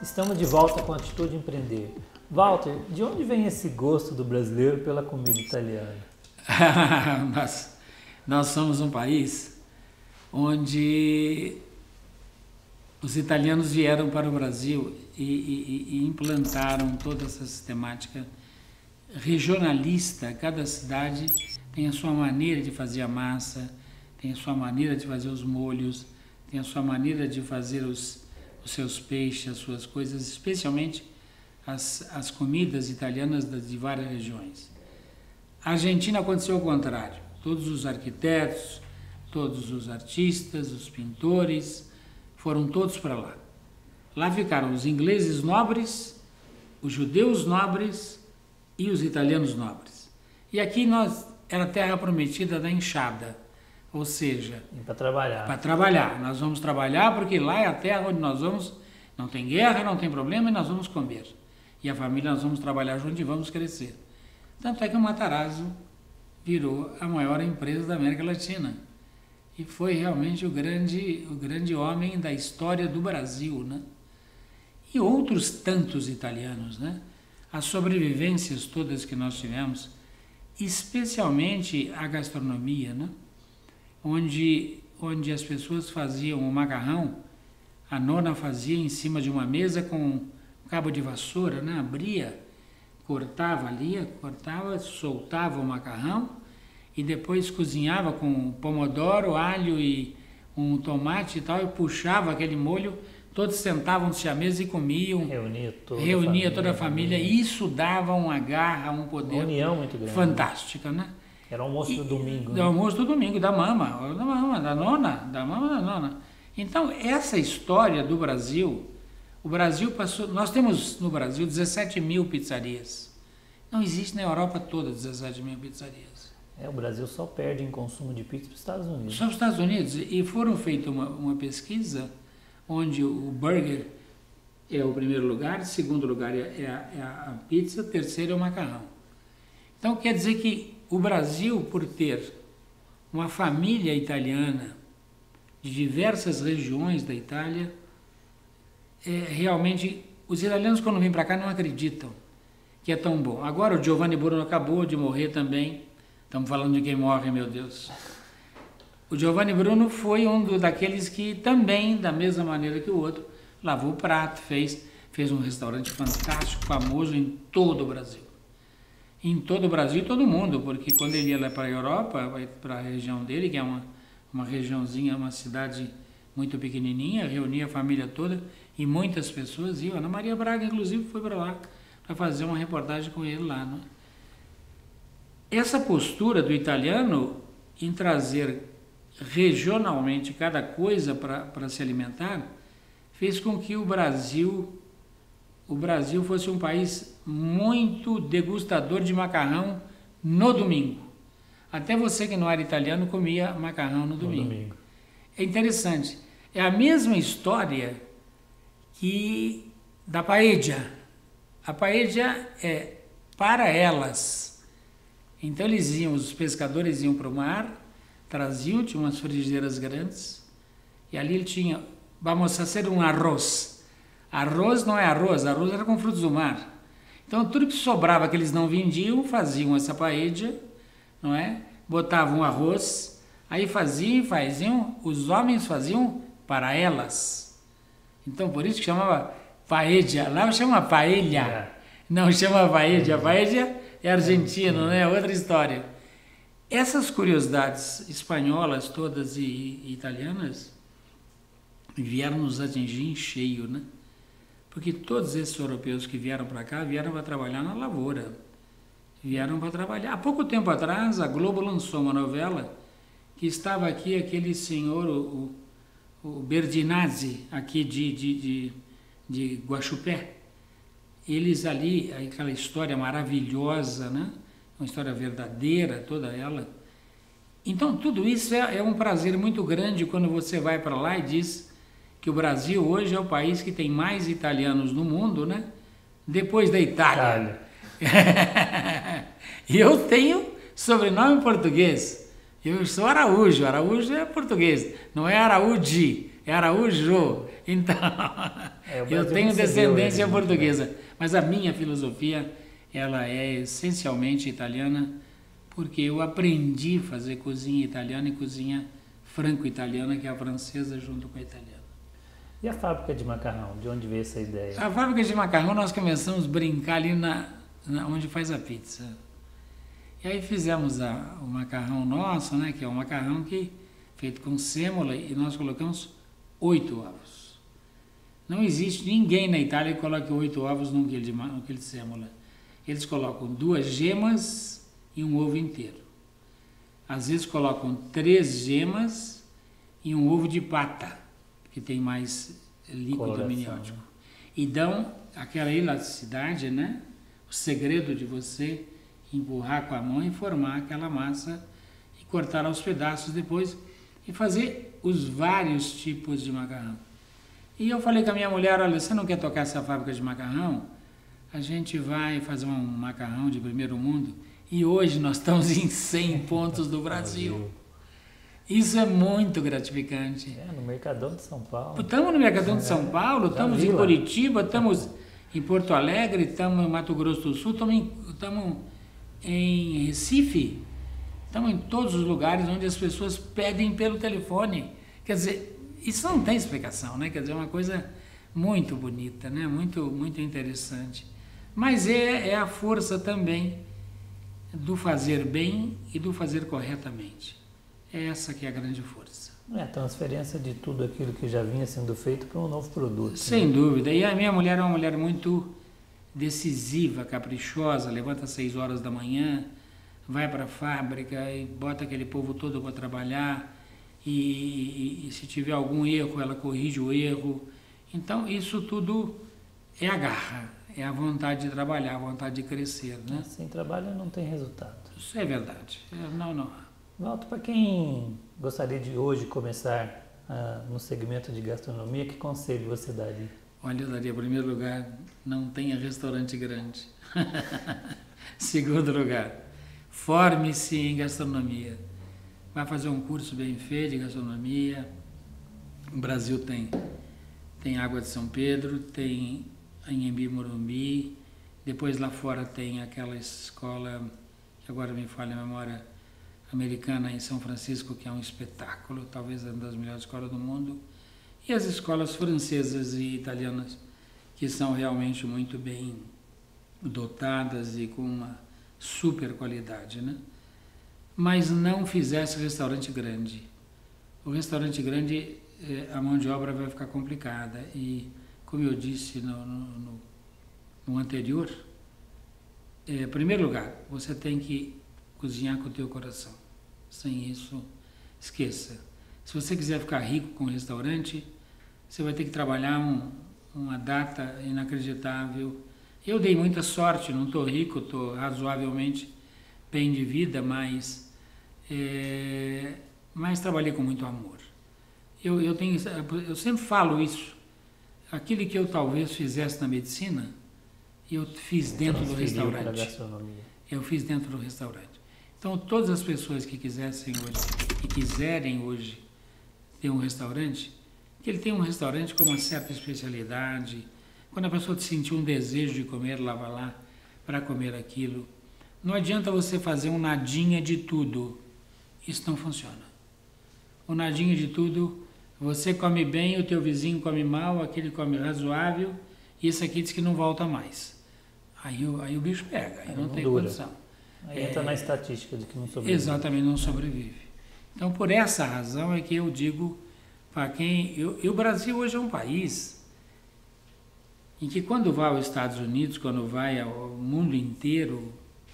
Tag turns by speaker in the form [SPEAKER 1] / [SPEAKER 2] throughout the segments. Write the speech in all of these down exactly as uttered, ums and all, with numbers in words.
[SPEAKER 1] Estamos de volta com a Atitude Empreender. Walter, de onde vem esse gosto do brasileiro pela comida italiana?
[SPEAKER 2] nós, nós somos um país onde os italianos vieram para o Brasil e, e, e implantaram toda essa sistemática regionalista. Cada cidade tem a sua maneira de fazer a massa, tem a sua maneira de fazer os molhos, tem a sua maneira de fazer os, os seus peixes, as suas coisas, especialmente as, as comidas italianas de várias regiões. A Argentina aconteceu o contrário. Todos os arquitetos, todos os artistas, os pintores, foram todos para lá. Lá ficaram os ingleses nobres, os judeus nobres e os italianos nobres. E aqui nós era a terra prometida da enxada, ou seja,
[SPEAKER 1] para trabalhar.
[SPEAKER 2] Para trabalhar. Nós vamos trabalhar porque lá é a terra onde nós vamos, não tem guerra, não tem problema e nós vamos comer. E a família nós vamos trabalhar junto e vamos crescer. Tanto é que o Matarazzo virou a maior empresa da América Latina. E foi realmente o grande, o grande homem da história do Brasil, né? E outros tantos italianos, né? As sobrevivências todas que nós tivemos, especialmente a gastronomia, né? Onde, onde as pessoas faziam o macarrão, a nona fazia em cima de uma mesa com um cabo de vassoura, né? Abria, cortava ali, cortava, soltava o macarrão e depois cozinhava com pomodoro, alho e um tomate e tal, e puxava aquele molho, todos sentavam-se à mesa e comiam.
[SPEAKER 1] Reunia toda
[SPEAKER 2] reunia
[SPEAKER 1] a família.
[SPEAKER 2] toda a família. Isso dava uma garra, um poder.
[SPEAKER 1] Uma união muito grande.
[SPEAKER 2] Fantástica, né?
[SPEAKER 1] Era o almoço do domingo.
[SPEAKER 2] Do
[SPEAKER 1] né?
[SPEAKER 2] almoço do domingo, da mama, da mama, da nona, da mama, da nona. Então, essa história do Brasil, o Brasil passou, nós temos no Brasil dezessete mil pizzarias. Não existe na Europa toda dezessete mil pizzarias.
[SPEAKER 1] É, o Brasil só perde em consumo de pizza para os Estados Unidos.
[SPEAKER 2] Só os Estados Unidos. E foram feita uma, uma pesquisa onde o burger é o primeiro lugar, segundo lugar é a, é a pizza, terceiro é o macarrão. Então, quer dizer que o Brasil, por ter uma família italiana de diversas regiões da Itália, é, realmente, os italianos quando vêm para cá não acreditam que é tão bom. Agora o Giovanni Bruno acabou de morrer também, estamos falando de quem morre, meu Deus. O Giovanni Bruno foi um do, daqueles que também, da mesma maneira que o outro, lavou o prato, fez, fez um restaurante fantástico, famoso em todo o Brasil. Em todo o Brasil e todo mundo, porque quando ele ia lá para a Europa, para a região dele, que é uma, uma regiãozinha, uma cidade muito pequenininha, reunia a família toda e muitas pessoas iam. Ana Maria Braga, inclusive, foi para lá para fazer uma reportagem com ele lá. Né? Essa postura do italiano em trazer regionalmente cada coisa para se alimentar fez com que o Brasil... o Brasil fosse um país muito degustador de macarrão no domingo. Até você que não era italiano comia macarrão no domingo.
[SPEAKER 1] No domingo.
[SPEAKER 2] É interessante. É a mesma história que da paella. A paella é para elas. Então eles iam, os pescadores iam para o mar, traziam, tinha umas frigideiras grandes, e ali ele tinha, vamos fazer um arroz. Arroz não é arroz, arroz era com frutos do mar. Então tudo que sobrava que eles não vendiam, faziam essa paella, não é? Botavam arroz, aí faziam, faziam, os homens faziam para elas. Então por isso que chamava paella, lá chama paella, é. Não chama paella, paella é argentino, né? Outra história. Essas curiosidades espanholas todas e, e italianas vieram nos atingir em cheio, né? Porque todos esses europeus que vieram para cá, vieram para trabalhar na lavoura. Vieram para trabalhar. Há pouco tempo atrás, a Globo lançou uma novela que estava aqui aquele senhor, o, o Berdinazzi, aqui de, de, de, de Guaxupé. Eles ali, aquela história maravilhosa, né? Uma história verdadeira, toda ela. Então, tudo isso é, é um prazer muito grande quando você vai para lá e diz que o Brasil hoje é o país que tem mais italianos no mundo, né? Depois da Itália. E eu tenho sobrenome português. Eu sou Araújo. Araújo é português. Não é Araúde, é Araújo. Então,
[SPEAKER 1] É, o
[SPEAKER 2] eu
[SPEAKER 1] Brasil
[SPEAKER 2] tenho
[SPEAKER 1] recebeu
[SPEAKER 2] descendência
[SPEAKER 1] ele muito
[SPEAKER 2] portuguesa, mas a minha filosofia, ela é essencialmente italiana, porque eu aprendi a fazer cozinha italiana e cozinha franco-italiana, que é a francesa junto com a italiana.
[SPEAKER 1] E a fábrica de macarrão? De onde veio essa ideia?
[SPEAKER 2] A fábrica de macarrão, nós começamos a brincar ali na, na onde faz a pizza. E aí fizemos a, o macarrão nosso, né, que é um macarrão que, feito com sêmola, e nós colocamos oito ovos. Não existe ninguém na Itália que coloque oito ovos num quilo de, num quilo de sêmola. Eles colocam duas gemas e um ovo inteiro. Às vezes colocam três gemas e um ovo de pata, que tem mais líquido
[SPEAKER 1] Coloração,
[SPEAKER 2] amniótico.
[SPEAKER 1] né?
[SPEAKER 2] E dão aquela elasticidade, né? O segredo de você empurrar com a mão e formar aquela massa e cortar aos pedaços depois e fazer os vários tipos de macarrão. E eu falei com a minha mulher, olha, você não quer tocar essa fábrica de macarrão? A gente vai fazer um macarrão de primeiro mundo e hoje nós estamos em cem pontos do Brasil. Isso é muito gratificante.
[SPEAKER 1] É, no Mercadão de São Paulo.
[SPEAKER 2] Estamos no Mercadão de São Paulo,
[SPEAKER 1] Já
[SPEAKER 2] estamos
[SPEAKER 1] vi
[SPEAKER 2] em
[SPEAKER 1] lá.
[SPEAKER 2] Curitiba, estamos em Porto Alegre, estamos em Mato Grosso do Sul, estamos em, estamos em Recife, estamos em todos os lugares onde as pessoas pedem pelo telefone. Quer dizer, isso não tem explicação, né? Quer dizer, é uma coisa muito bonita, né? Muito, muito interessante. Mas é, é a força também do fazer bem e do fazer corretamente. É essa que é a grande força.
[SPEAKER 1] É a transferência de tudo aquilo que já vinha sendo feito para um novo produto.
[SPEAKER 2] Sem
[SPEAKER 1] né?
[SPEAKER 2] dúvida. E a minha mulher é uma mulher muito decisiva, caprichosa, levanta às seis horas da manhã, vai para a fábrica e bota aquele povo todo para trabalhar e, e, e se tiver algum erro, ela corrige o erro. Então, isso tudo é a garra, é a vontade de trabalhar, a vontade de crescer, né?
[SPEAKER 1] Sem trabalho não tem resultado.
[SPEAKER 2] Isso é verdade. É, não, não.
[SPEAKER 1] Walter, para quem gostaria de hoje começar ah, no segmento de gastronomia, que conselho você daria?
[SPEAKER 2] Olha, eu daria, em primeiro lugar, não tenha restaurante grande. Segundo lugar, forme-se em gastronomia. Vai fazer um curso bem feito de gastronomia. O Brasil tem, tem Água de São Pedro, tem Anhembi Morumbi, depois lá fora tem aquela escola, que agora me falha a memória, americana em São Francisco, que é um espetáculo, talvez uma das melhores escolas do mundo, e as escolas francesas e italianas, que são realmente muito bem dotadas e com uma super qualidade, né? Mas não fizesse restaurante grande. O restaurante grande, a mão de obra vai ficar complicada, e como eu disse no, no, no anterior, em primeiro lugar, você tem que cozinhar com o teu coração. Sem isso, esqueça. Se você quiser ficar rico com o restaurante, você vai ter que trabalhar um, uma data inacreditável. Eu dei muita sorte, não estou rico, estou razoavelmente bem de vida, mas, é, mas trabalhei com muito amor. Eu, eu, tenho, eu sempre falo isso. Aquilo que eu talvez fizesse na medicina, eu fiz dentro do restaurante. Eu fiz dentro do restaurante. Então, todas as pessoas que quisessem hoje, que quiserem hoje ter um restaurante, que ele tenha um restaurante com uma certa especialidade. Quando a pessoa sentir um desejo de comer, lá vai lá para comer aquilo. Não adianta você fazer um nadinha de tudo. Isso não funciona. O nadinha de tudo, você come bem, o teu vizinho come mal, aquele come razoável, e esse aqui diz que não volta mais. Aí, aí o bicho pega, aí não, não tem dura. Condição.
[SPEAKER 1] Aí entra é, na estatística de que não sobrevive.
[SPEAKER 2] Exatamente, não sobrevive. Então, por essa razão é que eu digo para quem... Eu, e o Brasil hoje é um país em que quando vai aos Estados Unidos, quando vai ao mundo inteiro,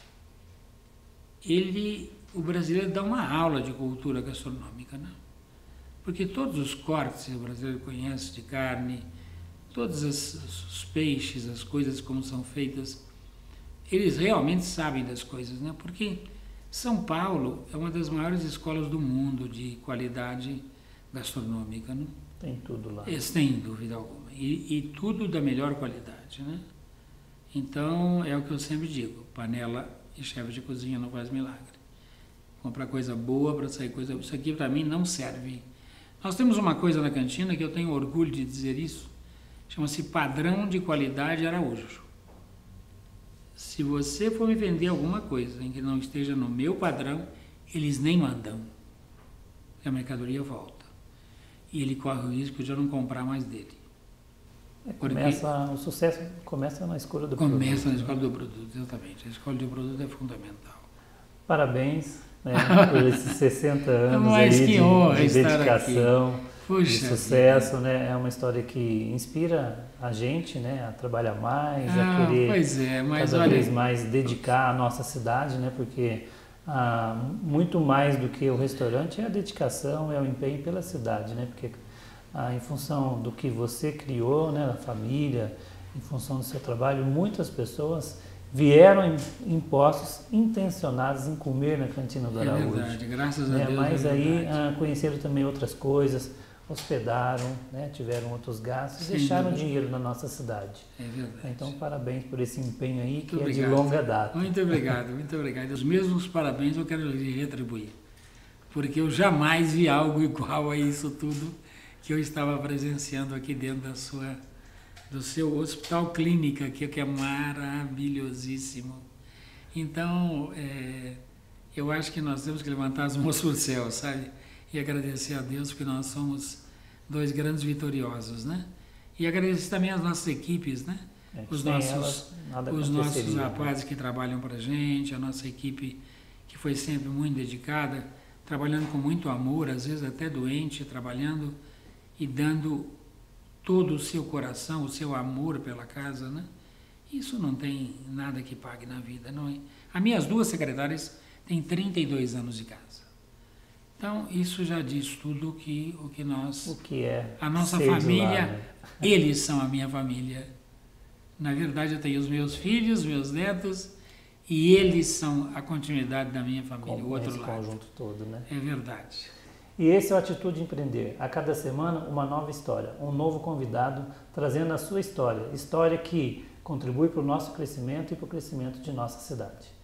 [SPEAKER 2] ele, o brasileiro dá uma aula de cultura gastronômica, né? Porque todos os cortes que o brasileiro conhece de carne, todos os, os peixes, as coisas como são feitas, eles realmente sabem das coisas, né? Porque São Paulo é uma das maiores escolas do mundo de qualidade gastronômica, né?
[SPEAKER 1] Tem tudo lá.
[SPEAKER 2] Sem dúvida alguma. E, e tudo da melhor qualidade, né? Então, é o que eu sempre digo, panela e chefe de cozinha não faz milagre. Comprar coisa boa para sair coisa... Isso aqui, para mim, não serve. Nós temos uma coisa na cantina que eu tenho orgulho de dizer isso, chama-se Padrão de Qualidade Araújo. Se você for me vender alguma coisa em que não esteja no meu padrão, eles nem mandam. A mercadoria volta. E ele corre o risco de eu não comprar mais dele.
[SPEAKER 1] É, começa, o sucesso começa na escolha do
[SPEAKER 2] começa
[SPEAKER 1] produto.
[SPEAKER 2] Começa na escolha do produto, exatamente. A escolha do produto é fundamental.
[SPEAKER 1] Parabéns, né, por esses sessenta anos
[SPEAKER 2] Mas
[SPEAKER 1] aí
[SPEAKER 2] que
[SPEAKER 1] de,
[SPEAKER 2] honra
[SPEAKER 1] de
[SPEAKER 2] estar
[SPEAKER 1] dedicação,
[SPEAKER 2] aqui. Puxa
[SPEAKER 1] de sucesso. Né? É uma história que inspira a gente, né, a trabalhar mais,
[SPEAKER 2] ah,
[SPEAKER 1] a querer
[SPEAKER 2] pois é, mas
[SPEAKER 1] cada
[SPEAKER 2] olha...
[SPEAKER 1] vez mais dedicar a nossa cidade, né, porque ah, muito mais do que o restaurante é a dedicação, é o empenho pela cidade, né, porque ah, em função do que você criou, né, a família, em função do seu trabalho, muitas pessoas vieram em, em postos intencionados em comer na Cantina do Araújo.
[SPEAKER 2] É verdade, graças a
[SPEAKER 1] né?
[SPEAKER 2] Deus.
[SPEAKER 1] Mas
[SPEAKER 2] é
[SPEAKER 1] aí ah, conheceram também outras coisas, hospedaram, né? Tiveram outros gastos,
[SPEAKER 2] Sim,
[SPEAKER 1] deixaram
[SPEAKER 2] é
[SPEAKER 1] dinheiro na nossa cidade.
[SPEAKER 2] É verdade.
[SPEAKER 1] Então, parabéns por esse empenho aí, que
[SPEAKER 2] muito
[SPEAKER 1] é
[SPEAKER 2] obrigado.
[SPEAKER 1] de longa data.
[SPEAKER 2] Muito obrigado, muito obrigado. Os mesmos parabéns eu quero lhe retribuir, porque eu jamais vi algo igual a isso tudo que eu estava presenciando aqui dentro da sua, do seu hospital clínica aqui, que é maravilhosíssimo. Então, é, eu acho que nós temos que levantar as mãos para o céu, sabe? E agradecer a Deus, porque nós somos dois grandes vitoriosos, né? E agradecer também as nossas equipes, né?
[SPEAKER 1] É,
[SPEAKER 2] os
[SPEAKER 1] sem
[SPEAKER 2] nossos,
[SPEAKER 1] elas, nada
[SPEAKER 2] os nossos
[SPEAKER 1] aconteceria,
[SPEAKER 2] rapazes
[SPEAKER 1] né?
[SPEAKER 2] que trabalham para a gente, a nossa equipe que foi sempre muito dedicada, trabalhando com muito amor, às vezes até doente, trabalhando e dando todo o seu coração, o seu amor pela casa, né? Isso não tem nada que pague na vida, não é? As minhas duas secretárias têm trinta e dois anos de casa. Então, isso já diz tudo que, o que nós...
[SPEAKER 1] O que é
[SPEAKER 2] a nossa
[SPEAKER 1] ser de
[SPEAKER 2] família,
[SPEAKER 1] lá, né?
[SPEAKER 2] eles são a minha família. Na verdade, eu tenho os meus filhos, meus netos, e eles são a continuidade da minha família, o
[SPEAKER 1] Com
[SPEAKER 2] outro
[SPEAKER 1] esse
[SPEAKER 2] lado.
[SPEAKER 1] conjunto todo, né?
[SPEAKER 2] É verdade.
[SPEAKER 1] E esse é o Atitude Empreender. A cada semana, uma nova história, um novo convidado trazendo a sua história. História que contribui para o nosso crescimento e para o crescimento de nossa cidade.